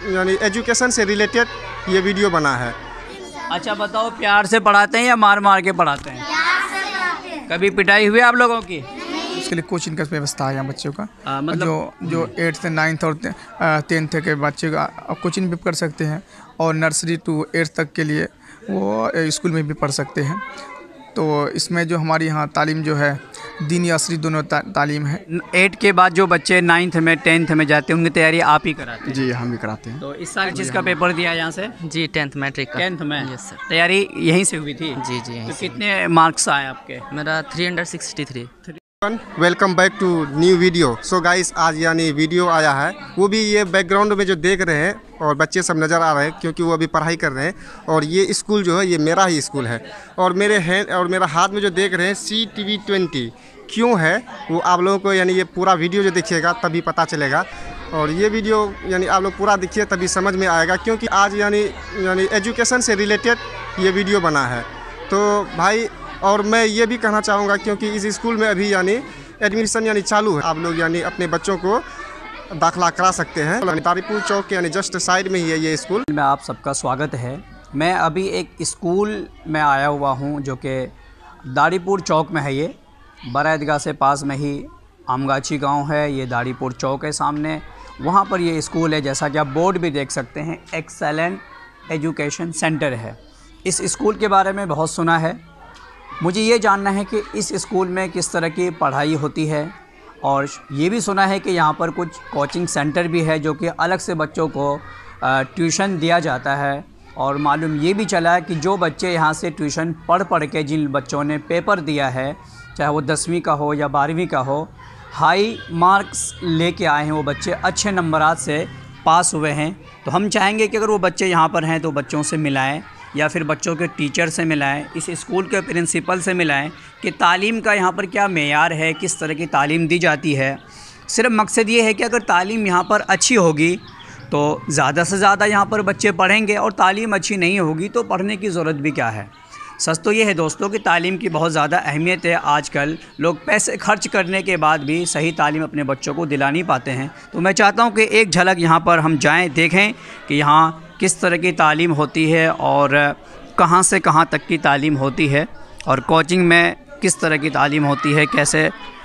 यानी एजुकेशन से रिलेटेड ये वीडियो बना है। अच्छा बताओ, प्यार से पढ़ाते हैं या मार मार के पढ़ाते हैं? प्यार से पढ़ाते हैं। कभी पिटाई हुई आप लोगों की? उसके लिए कोचिंग का व्यवस्था है यहाँ बच्चों का। मतलब जो 8th 9th और 10th के बच्चे का कोचिंग भी कर सकते हैं और नर्सरी टू 8th तक के लिए वो स्कूल में भी पढ़ सकते हैं। तो इसमें जो हमारी यहाँ तालीम जो है दीनी असली दोनों तालीम है। 8 के बाद जो बच्चे 9th में 10th में जाते हैं उनकी तैयारी आप ही कराते हैं? जी हम भी कराते हैं। तो इस साल जिसका पेपर दिया यहाँ से? जी 10th मैट्रिक का। 10th में? Yes sir. तैयारी यहीं से हुई थी? जी जी तो कितने मार्क्स आए आपके? मेरा 363। Welcome back to new video. So guys, आज यानी वीडियो आया है, वो भी ये बैकग्राउंड में जो देख रहे हैं और बच्चे सब नज़र आ रहे हैं क्योंकि वो अभी पढ़ाई कर रहे हैं। और ये स्कूल जो है ये मेरा ही स्कूल है और मेरे हैंड और मेरा हाथ में जो देख रहे हैं CTV20 क्यों है वो आप लोगों को यानी ये पूरा वीडियो जो देखिएगा तभी पता चलेगा। और ये वीडियो यानी आप लोग पूरा देखिए तभी समझ में आएगा क्योंकि आज यानी एजुकेशन से रिलेटेड ये वीडियो बना है। तो भाई, और मैं ये भी कहना चाहूँगा क्योंकि इस स्कूल में अभी यानी एडमिशन यानी चालू है, आप लोग यानी अपने बच्चों को दाखिला करा सकते हैं। दाड़ीपुर चौक के यानी जस्ट साइड में ही है ये स्कूल। में आप सबका स्वागत है। मैं अभी एक स्कूल में आया हुआ हूँ जो कि दाड़ीपुर चौक में है। ये बड़ा ईदगाह से पास में ही आमगाछी गांव है। ये दाड़ीपुर चौक है सामने, वहाँ पर ये स्कूल है। जैसा कि आप बोर्ड भी देख सकते हैं, एक्सेलेंट एजुकेशन सेंटर है। इस स्कूल के बारे में बहुत सुना है। मुझे ये जानना है कि इस स्कूल में किस तरह की पढ़ाई होती है और ये भी सुना है कि यहाँ पर कुछ कोचिंग सेंटर भी है जो कि अलग से बच्चों को ट्यूशन दिया जाता है। और मालूम ये भी चला है कि जो बच्चे यहाँ से ट्यूशन पढ़ के जिन बच्चों ने पेपर दिया है, चाहे वो 10वीं का हो या 12वीं का हो, हाई मार्क्स लेके आए हैं, वो बच्चे अच्छे नंबरात से पास हुए हैं। तो हम चाहेंगे कि अगर वो बच्चे यहाँ पर हैं तो बच्चों से मिलाएं या फिर बच्चों के टीचर से मिलाएं, इस स्कूल के प्रिंसिपल से मिलाएं कि तालीम का यहाँ पर क्या मेयार है, किस तरह की तालीम दी जाती है। सिर्फ मकसद ये है कि अगर तालीम यहाँ पर अच्छी होगी तो ज़्यादा से ज़्यादा यहाँ पर बच्चे पढ़ेंगे और तालीम अच्छी नहीं होगी तो पढ़ने की ज़रूरत भी क्या है। सच तो ये है दोस्तों कि तालीम की बहुत ज़्यादा अहमियत है। आजकल लोग पैसे खर्च करने के बाद भी सही तालीम अपने बच्चों को दिला नहीं पाते हैं। तो मैं चाहता हूँ कि एक झलक यहाँ पर हम जाएँ, देखें कि यहाँ किस तरह की तालीम होती है और कहाँ से कहाँ तक की तालीम होती है और कोचिंग में किस तरह की तालीम होती है, कैसे।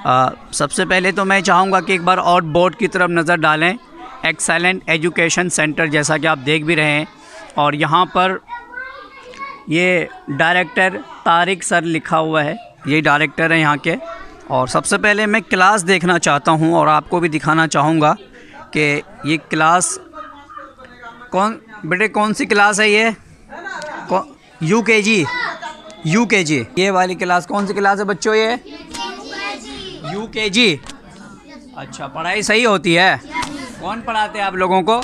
सबसे पहले तो मैं चाहूँगा कि एक बार और बोर्ड की तरफ नज़र डालें, एक्सेलेंट एजुकेशन सेंटर, जैसा कि आप देख भी रहे हैं। और यहाँ पर ये डायरेक्टर तारिक सर लिखा हुआ है, ये डायरेक्टर है यहाँ के। और सबसे पहले मैं क्लास देखना चाहता हूँ और आपको भी दिखाना चाहूँगा कि ये क्लास कौन सी क्लास है ये? UKG। ये वाली क्लास कौन सी क्लास है बच्चों? ये UKG। अच्छा, पढ़ाई सही होती है? कौन पढ़ाते हैं आप लोगों को?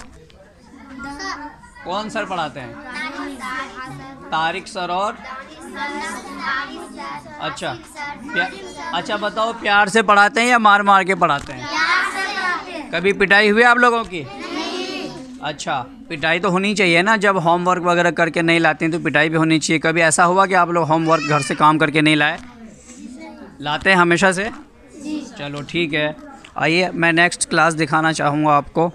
कौन सर पढ़ाते हैं? तारिक सर। और अच्छा बताओ, प्यार से पढ़ाते हैं या मार मार के पढ़ाते हैं? कभी पिटाई हुई आप लोगों की? अच्छा, पिटाई तो होनी चाहिए ना, जब होमवर्क वगैरह करके नहीं लाते हैं तो पिटाई भी होनी चाहिए। कभी ऐसा हुआ कि आप लोग होमवर्क घर से काम करके नहीं लाए? लाते हैं हमेशा से? चलो ठीक है, आइए मैं नेक्स्ट क्लास दिखाना चाहूँगा आपको।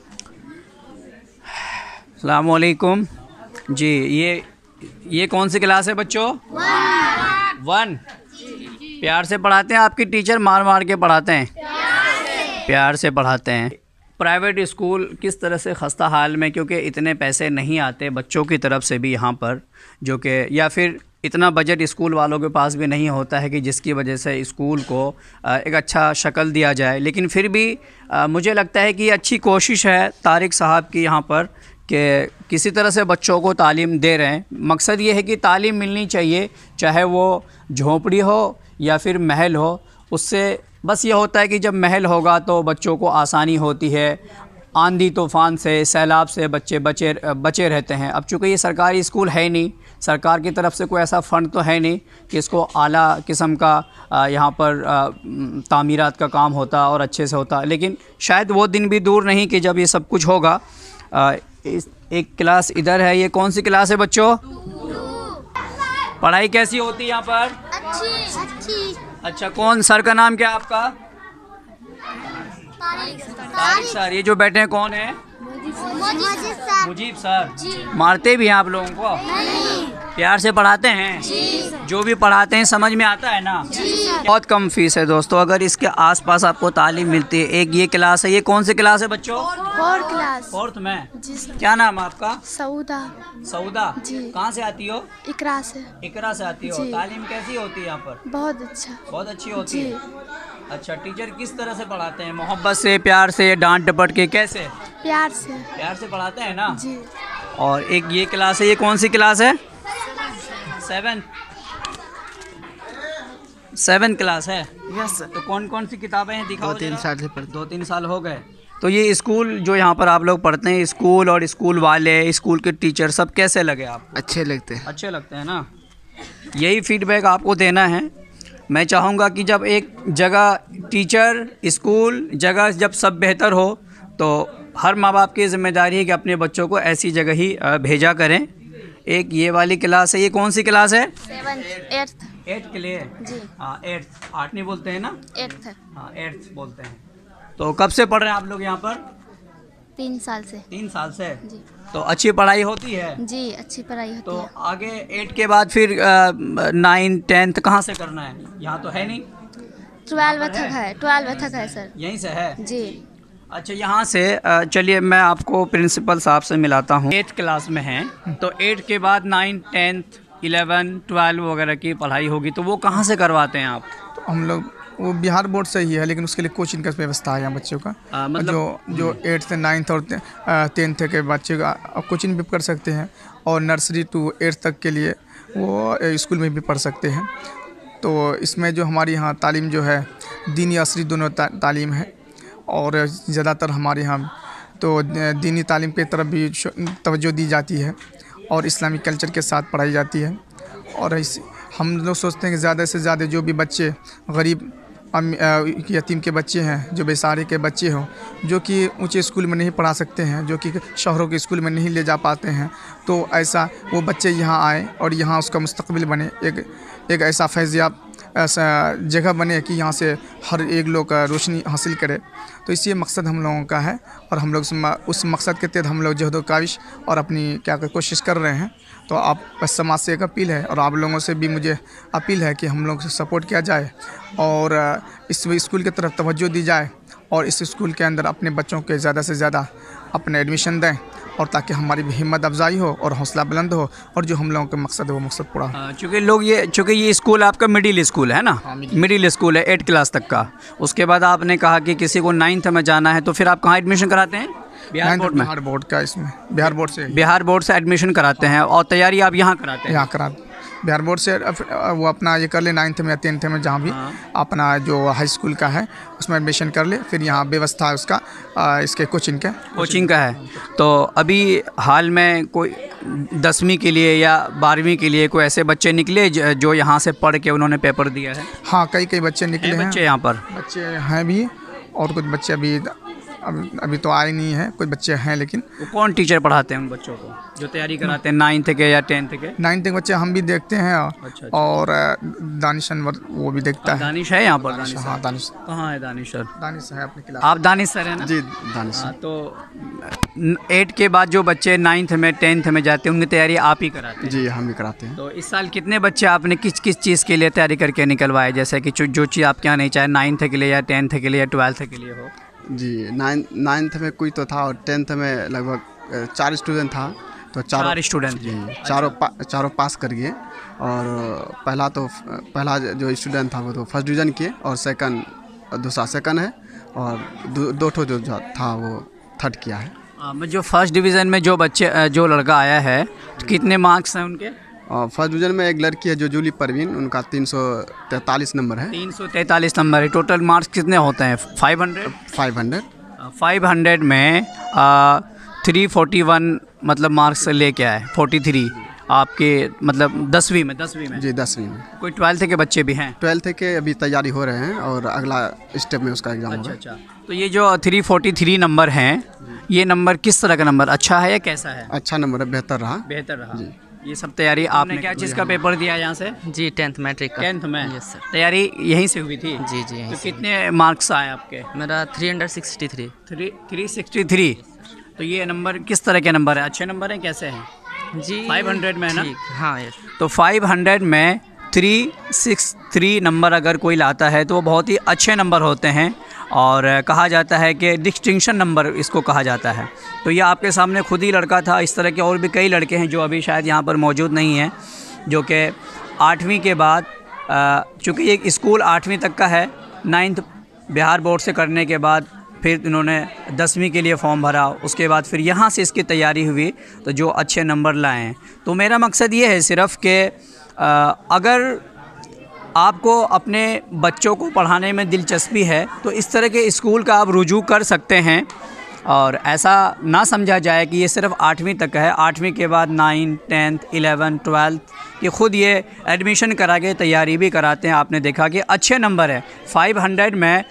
अस्सलाम वालेकुम जी। ये कौन सी क्लास है बच्चों? 1। प्यार से पढ़ाते हैं आपकी टीचर, मार मार के पढ़ाते हैं? प्यार से पढ़ाते हैं। प्राइवेट स्कूल किस तरह से खस्ता हाल में, क्योंकि इतने पैसे नहीं आते बच्चों की तरफ से भी यहाँ पर, जो कि या फिर इतना बजट स्कूल वालों के पास भी नहीं होता है कि जिसकी वजह से स्कूल को एक अच्छा शक्ल दिया जाए। लेकिन फिर भी मुझे लगता है कि अच्छी कोशिश है तारिक साहब की यहाँ पर कि किसी तरह से बच्चों को तालीम दे रहे हैं। मकसद ये है कि तालीम मिलनी चाहिए, चाहे वो झोंपड़ी हो या फिर महल हो। उससे बस ये होता है कि जब महल होगा तो बच्चों को आसानी होती है, आंधी तूफ़ान से, सैलाब से बच्चे बचे रहते हैं। अब चूँकि ये सरकारी स्कूल है नहीं, सरकार की तरफ से कोई ऐसा फ़ंड तो है नहीं कि इसको आला किस्म का यहाँ पर तामीरात का काम होता और अच्छे से होता। लेकिन शायद वो दिन भी दूर नहीं कि जब ये सब कुछ होगा। एक क्लास इधर है, ये कौन सी क्लास है बच्चों? पढ़ाई कैसी होती है यहाँ पर? अच्छी। अच्छा, कौन सर का नाम क्या है आपका? तारिक सर। ये जो बैठे हैं कौन है? मजीद सर। मुजीब सर जी। मारते भी हैं आप लोगों को? नहीं। प्यार से पढ़ाते हैं? जी। जो भी पढ़ाते हैं समझ में आता है ना? जी। बहुत कम फीस है दोस्तों। अगर इसके आसपास आपको तालीम मिलती है, एक ये क्लास है, ये कौन सी क्लास है बच्चों? 4th class. 4th में। जी सर। क्या नाम है आपका? सऊदा। सऊदा। जी। कहाँ से आती हो? इकरा से। इकरा से आती हो। जी। तालीम कैसी होती है यहाँ पर? बहुत अच्छा। बहुत अच्छी होती जी। है। अच्छा, टीचर किस तरह से पढ़ाते हैं? मोहब्बत से, प्यार से, डांट डपट के, कैसे? प्यार से। प्यार से पढ़ाते हैं ना? जी। और एक ये क्लास है, ये कौन सी क्लास है? 7 क्लास है। Yes sir. तो कौन कौन सी किताबें हैं दिखाओ? 2-3 साल से पढ़ते। 2-3 साल हो गए। तो ये स्कूल जो यहाँ पर आप लोग पढ़ते हैं, स्कूल और स्कूल वाले, स्कूल के टीचर सब कैसे लगे आपको? अच्छे लगते हैं। अच्छे लगते हैं ना? यही फीडबैक आपको देना है। मैं चाहूँगा कि जब एक जगह टीचर, स्कूल, जगह जब सब बेहतर हो तो हर माँ बाप की ज़िम्मेदारी है कि अपने बच्चों को ऐसी जगह ही भेजा करें। एक ये वाली क्लास है, ये कौन सी क्लास है? 7th 8th। 8th के लिए? जी। हाँ 8th। 8 नहीं बोलते हैं ना? 8th। हाँ 8th बोलते हैं। तो कब से पढ़ रहे हैं आप लोग यहाँ पर? 3 साल से। 3 साल से। जी। तो अच्छी पढ़ाई होती है? जी अच्छी पढ़ाई होती तो है। आगे 8 के बाद फिर 9 10th कहाँ से करना है? यहाँ तो है नहीं? 12 तक है। 12 तक है सर। यहीं से है? जी। अच्छा, यहाँ से चलिए मैं आपको प्रिंसिपल साहब से मिलाता हूँ। 8th क्लास में हैं तो 8 के बाद 9 10th 11 12 वगैरह की पढ़ाई होगी, तो वो कहाँ से करवाते हैं आप? तो हम लोग वो बिहार बोर्ड से ही है, लेकिन उसके लिए कोचिंग का व्यवस्था है यहाँ बच्चों का। मतलब जो 8th से 9th और 10th के बच्चे का कोचिंग भी कर सकते हैं, और नर्सरी टू 8th तक के लिए वो स्कूल में भी पढ़ सकते हैं। तो इसमें जो हमारे यहाँ तालीम जो है, दीनी असरी दोनों तालीम है, और ज़्यादातर हमारे यहाँ तो दीनी तालीम की तरफ भी तवज्जो दी जाती है और इस्लामिक कल्चर के साथ पढ़ाई जाती है। और हम लोग सोचते हैं कि ज़्यादा से ज़्यादा जो भी बच्चे गरीब यतीम के बच्चे हैं, जो बेसहारे के बच्चे हों, जो कि ऊंचे स्कूल में नहीं पढ़ा सकते हैं, जो कि शहरों के स्कूल में नहीं ले जा पाते हैं, तो ऐसा वो बच्चे यहाँ आए और यहाँ उसका मुस्तकबिल बने, एक ऐसा फैज़याब ऐसा जगह बने कि यहाँ से हर एक लोग रोशनी हासिल करे। तो इसी मकसद हम लोगों का है, और हम लोग उस मकसद के तहत हम लोग जहद काविश और अपनी कोशिश कर रहे हैं। तो आप बस समाज से एक अपील है, और आप लोगों से भी मुझे अपील है कि हम लोग से सपोर्ट किया जाए और इस स्कूल की तरफ तवज्जो दी जाए, और इस स्कूल के अंदर अपने बच्चों के ज़्यादा से ज़्यादा अपने एडमिशन दें, और ताकि हमारी भी हिम्मत अफजाई हो और हौसला बुलंद हो, और जो हम लोगों का मकसद है वो मकसद पूरा हो। चूँकि ये स्कूल आपका मिडिल स्कूल है ना? मिडिल स्कूल है 8 क्लास तक का। उसके बाद आपने कहा कि किसी को 9th में जाना है, तो फिर आप कहाँ एडमिशन कराते हैं? बिहार बोर्ड में? बिहार बोर्ड का, इसमें बिहार बोर्ड से बिहार बोर्ड से एडमिशन कराते हैं, और तैयारी आप यहाँ कराते हैं? यहाँ करा बिहार बोर्ड से वो अपना ये कर ले 9th में या 10th में, जहाँ भी अपना जो हाई स्कूल का है उसमें एडमिशन कर ले, फिर यहाँ व्यवस्था है उसका इसके कोचिंग का है। तो अभी हाल में कोई 10वीं के लिए या 12वीं के लिए कोई ऐसे बच्चे निकले जो यहाँ से पढ़ के उन्होंने पेपर दिया है? हाँ, कई बच्चे निकले हैं। बच्चे यहाँ पर बच्चे हैं भी, और कुछ बच्चे अभी तो आए नहीं हैं, कुछ बच्चे हैं। लेकिन वो कौन टीचर पढ़ाते हैं उन बच्चों को जो तैयारी कराते हैं 9th के या 10th के? 9th के बच्चे हम भी देखते हैं। अच्छा। और दानिश अनवर वो भी देखता है। दानिश है यहाँ पर? हाँ, दानिश कहाँ है दानिश सर? दानिश है अपनी क्लास। आप दानिश सर हैं ना? जी दानिश। हाँ, तो 8 के बाद जो बच्चे 9th में 10th में जाते हैं उनकी तैयारी आप ही कराते हैं? जी हम भी कराते हैं। तो इस साल कितने बच्चे आपने किस किस चीज़ के लिए तैयारी करके निकलवाए, जैसे कि जो चीज़ आपके यहाँ नहीं, चाहे 9th के लिए या 10th के लिए या 12th के लिए हो? जी 9th में कोई तो था, और 10th में लगभग 4 स्टूडेंट था। तो 4 स्टूडेंट? जी चारों पास कर गए। और पहला जो स्टूडेंट था वो तो फर्स्ट डिवीज़न किए, और दूसरा सेकंड है, और दो ठो जो था वो 3rd किया है। जो फर्स्ट डिवीज़न में जो लड़का आया है, तो कितने मार्क्स हैं उनके? फर्स्ट डिवीज़न में एक लड़की है जो जूली परवीन, उनका 343 नंबर है। 343 नंबर है। टोटल मार्क्स कितने होते हैं? 500 500 में 341 मतलब मार्क्स लेके आए। 43 आपके मतलब 10वीं में? जी 10वीं में। कोई 12th के बच्चे भी हैं? 12th के अभी तैयारी हो रहे हैं, और अगला स्टेप में उसका एग्ज़ाम होगा। अच्छा। तो ये जो 343 नंबर हैं, ये नंबर किस तरह का नंबर, अच्छा है या कैसा है? अच्छा नंबर है, बेहतर रहा जी। ये सब तैयारी आपने क्या चीज़ का पेपर दिया यहाँ से? जी 10th मैट्रिक का। 10th में? Yes sir. तैयारी यहीं से हुई थी? जी यहीं तो से। कितने मार्क्स आए आपके? मेरा 363। 363। तो ये नंबर किस तरह के नंबर है? अच्छे नंबर हैं, कैसे हैं? जी 500 में है ना? ठीक, हाँ यस। तो 500 में 363 नंबर अगर कोई लाता है तो वो बहुत ही अच्छे नंबर होते हैं और कहा जाता है कि डिस्टिंक्शन नंबर इसको कहा जाता है। तो ये आपके सामने खुद ही लड़का था। इस तरह के और भी कई लड़के हैं जो अभी शायद यहाँ पर मौजूद नहीं हैं, जो कि 8वीं के बाद चूँकि ये स्कूल 8वीं तक का है, 9th बिहार बोर्ड से करने के बाद फिर इन्होंने 10वीं के लिए फॉर्म भरा, उसके बाद फिर यहाँ से इसकी तैयारी हुई तो जो अच्छे नंबर लाएँ। तो मेरा मकसद ये है सिर्फ़ कि अगर आपको अपने बच्चों को पढ़ाने में दिलचस्पी है तो इस तरह के स्कूल का आप रुजू कर सकते हैं और ऐसा ना समझा जाए कि ये सिर्फ़ 8वीं तक है। 8वीं के बाद 9, 10th, 11, 12th ये ख़ुद ये एडमिशन करा के तैयारी भी कराते हैं। आपने देखा कि अच्छे नंबर है। 500 में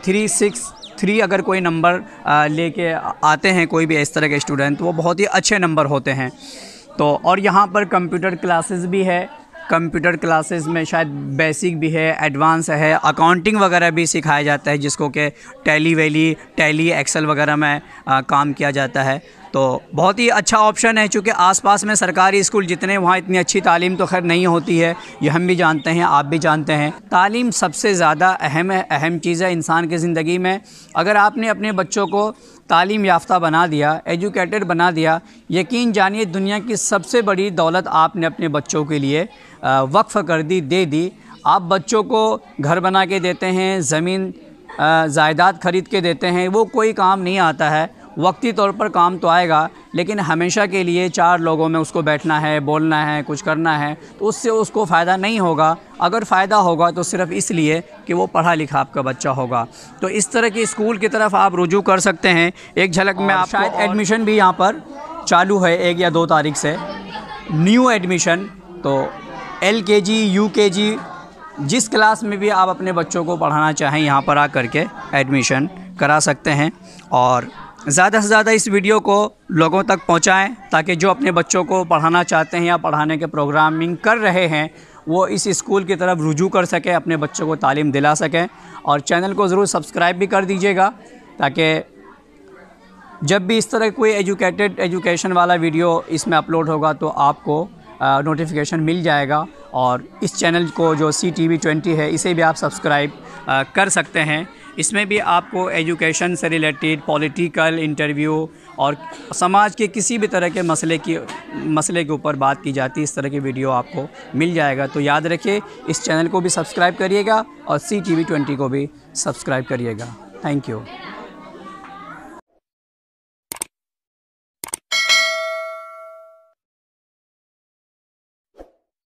363 अगर कोई नंबर लेके आते हैं कोई भी इस तरह के स्टूडेंट, तो वो बहुत ही अच्छे नंबर होते हैं। तो और यहाँ पर कंप्यूटर क्लासेस भी है। कंप्यूटर क्लासेस में शायद बेसिक भी है, एडवांस है, अकाउंटिंग वगैरह भी सिखाया जाता है, जिसको कि टैली एक्सेल वगैरह में काम किया जाता है। तो बहुत ही अच्छा ऑप्शन है। चूँकि आसपास में सरकारी स्कूल जितने, वहाँ इतनी अच्छी तालीम तो खैर नहीं होती है, ये हम भी जानते हैं, आप भी जानते हैं। तालीम सबसे ज़्यादा अहम चीज़ है इंसान की ज़िंदगी में। अगर आपने अपने बच्चों को तालीम याफ्ता बना दिया, एजुकेटेड बना दिया, यकीन जानिए दुनिया की सबसे बड़ी दौलत आपने अपने बच्चों के लिए वक्फ़ कर दी, दे दी। आप बच्चों को घर बना के देते हैं, ज़मीन जायदाद ख़रीद के देते हैं, वो कोई काम नहीं आता है। वक्ती तौर पर काम तो आएगा, लेकिन हमेशा के लिए 4 लोगों में उसको बैठना है, बोलना है, कुछ करना है, तो उससे उसको फ़ायदा नहीं होगा। अगर फ़ायदा होगा तो सिर्फ़ इसलिए कि वो पढ़ा लिखा आपका बच्चा होगा। तो इस तरह के स्कूल की तरफ आप रुजू कर सकते हैं। एक झलक में आप शायद एडमिशन भी यहाँ पर चालू है 1 या 2 तारीख से, न्यू एडमिशन। तो LKG, UKG जिस क्लास में भी आप अपने बच्चों को पढ़ाना चाहें, यहाँ पर आ करके एडमिशन करा सकते हैं। और ज़्यादा से ज़्यादा इस वीडियो को लोगों तक पहुँचाएँ ताकि जो अपने बच्चों को पढ़ाना चाहते हैं या पढ़ाने के प्रोग्रामिंग कर रहे हैं वो इस स्कूल की तरफ रुजू कर सकें, अपने बच्चों को तालीम दिला सकें। और चैनल को ज़रूर सब्सक्राइब भी कर दीजिएगा ताकि जब भी इस तरह कोई एजुकेशन वाला वीडियो इसमें अपलोड होगा तो आपको नोटिफिकेशन मिल जाएगा। और इस चैनल को जो CTV20 है इसे भी आप सब्सक्राइब कर सकते हैं। इसमें भी आपको एजुकेशन से रिलेटेड, पॉलिटिकल, इंटरव्यू और समाज के किसी भी तरह के मसले के ऊपर बात की जाती है। इस तरह की वीडियो आपको मिल जाएगा। तो याद रखिए, इस चैनल को भी सब्सक्राइब करिएगा और CTV20 को भी सब्सक्राइब करिएगा। Thank you.